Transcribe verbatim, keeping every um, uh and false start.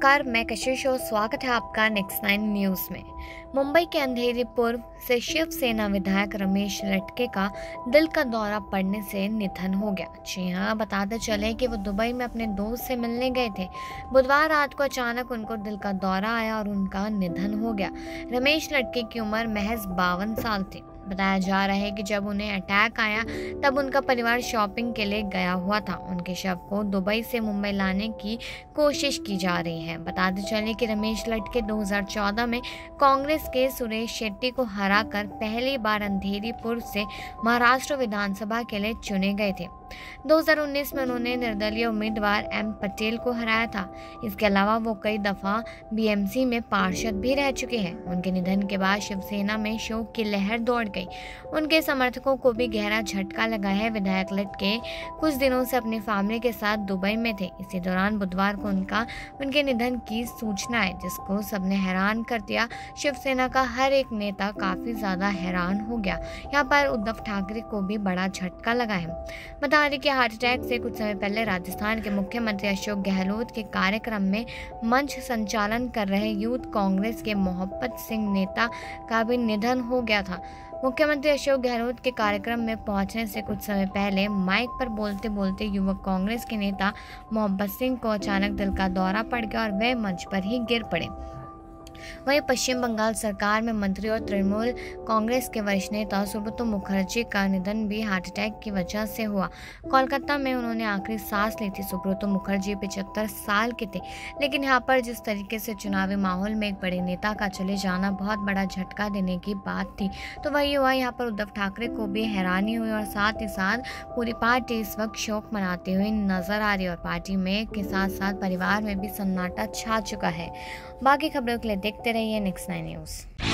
नमस्कार, मैं कशिश और स्वागत है आपका नेक्स्ट नाइन न्यूज़ में। मुंबई के अंधेरी पूर्व से शिवसेना विधायक रमेश लटके का दिल का दौरा पड़ने से निधन हो गया। जी हाँ, बताते चले कि वो दुबई में अपने दोस्त से मिलने गए थे। बुधवार रात को अचानक उनको दिल का दौरा आया और उनका निधन हो गया। रमेश लटके की उम्र महज बावन साल थी। बताया जा रहा है कि जब उन्हें अटैक आया तब उनका परिवार शॉपिंग के लिए गया हुआ था। उनके शव को दुबई से मुंबई लाने की कोशिश की जा रही है। बताते चले कि रमेश लटके दो हज़ार चौदह में कांग्रेस के सुरेश शेट्टी को हराकर पहली बार अंधेरी पूर्व से महाराष्ट्र विधानसभा के लिए चुने गए थे। दो हज़ार उन्नीस में उन्होंने निर्दलीय उम्मीदवार एम पटेल को हराया था। इसके अलावा वो कई दफा बीएमसी में पार्षद भी रह चुके हैं। उनके निधन के बाद शिवसेना में शोक की लहर दौड़ गई। उनके समर्थकों को भी गहरा झटका लगा है। विधायक लटके कुछ दिनों से अपनी फैमिली के साथ दुबई में थे। इसी दौरान बुधवार को उनका उनके निधन की सूचना है, जिसको सबने हैरान कर दिया। शिवसेना का हर एक नेता काफी ज्यादा हैरान हो गया। यहाँ पर उद्धव ठाकरे को भी बड़ा झटका लगा है। बता दें कि हार्ट अटैक से कुछ समय पहले राजस्थान के मुख्यमंत्री अशोक गहलोत के कार्यक्रम में मंच संचालन कर रहे यूथ कांग्रेस के मोहब्बत सिंह नेता का भी निधन हो गया था। मुख्यमंत्री अशोक गहलोत के कार्यक्रम में पहुंचने से कुछ समय पहले माइक पर बोलते बोलते युवक कांग्रेस के नेता मोहब्बत सिंह को अचानक दिल का दौरा पड़ गया और वे मंच पर ही गिर पड़े। वहीं पश्चिम बंगाल सरकार में मंत्री और तृणमूल कांग्रेस के वरिष्ठ नेता सुब्रतो मुखर्जी का निधन भी हार्ट अटैक की वजह से हुआ। कोलकाता में उन्होंने आखिरी सांस ली थी। सुब्रतो मुखर्जी पचहत्तर साल के थे, लेकिन यहाँ पर जिस तरीके से चुनावी माहौल में एक बड़े नेता का चले जाना बहुत बड़ा झटका देने की बात थी। तो वही हुआ। यहाँ पर उद्धव ठाकरे को भी हैरानी हुई और साथ ही साथ पूरी पार्टी इस वक्त शोक मनाते हुए नजर आ रही है और पार्टी में के साथ साथ परिवार में भी सन्नाटा छा चुका है। बाकी खबरों के लिए देखते रहिए नेक्स्ट नाइन न्यूज़।